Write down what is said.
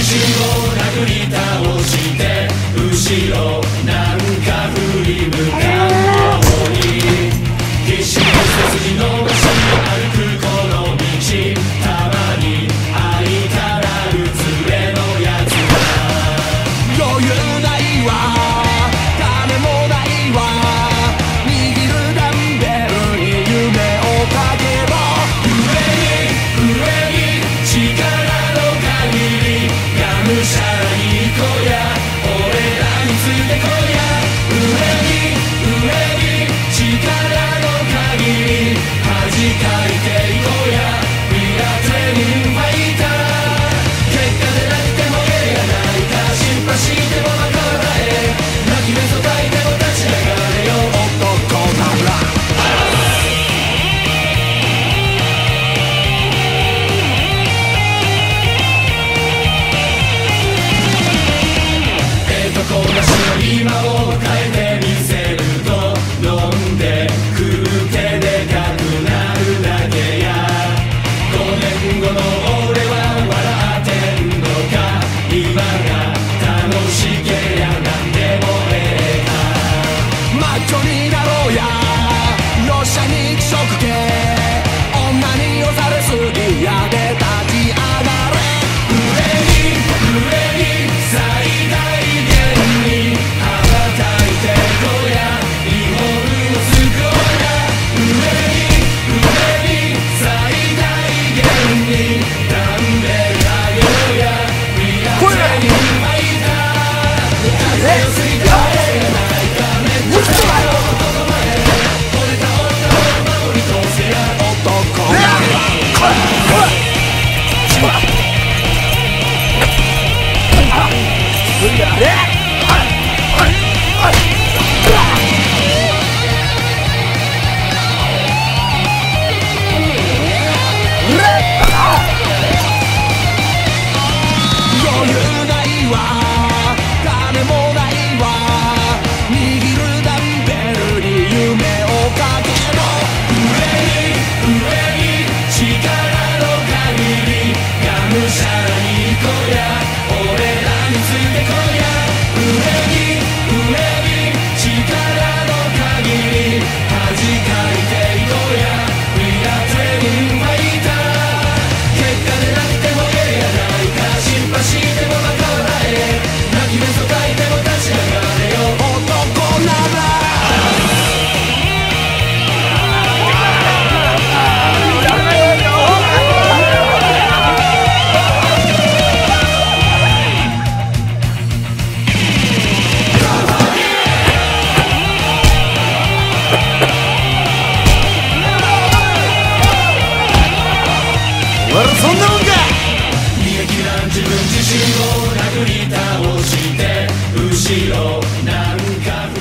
信を殴り倒して後ろなんか振り向かうように必死に背筋伸ばし歩くこの道たまに会いたらうつれのやつだ余裕ないわ金もないわ握るダンベルに夢をかけろ上に力の限りがむしゃらに行こうや俺らについてこいや上に力の限り恥かいていこうや We are training fighter 結果でなくても芸がないか心配してもまた笑え泣き目そたいても立ち上がれよ男ならこんなしの今を変えてみせると飲んで食うてでかくなるだけや5年後の俺は笑ってんのか今が楽しけりゃなんでもええかマッチョになろうやよっしゃ肉食系女に押されすぎやで立ち上がれ上に最大そんなもんか逃げ切らん自分自身を殴り倒して後ろなんか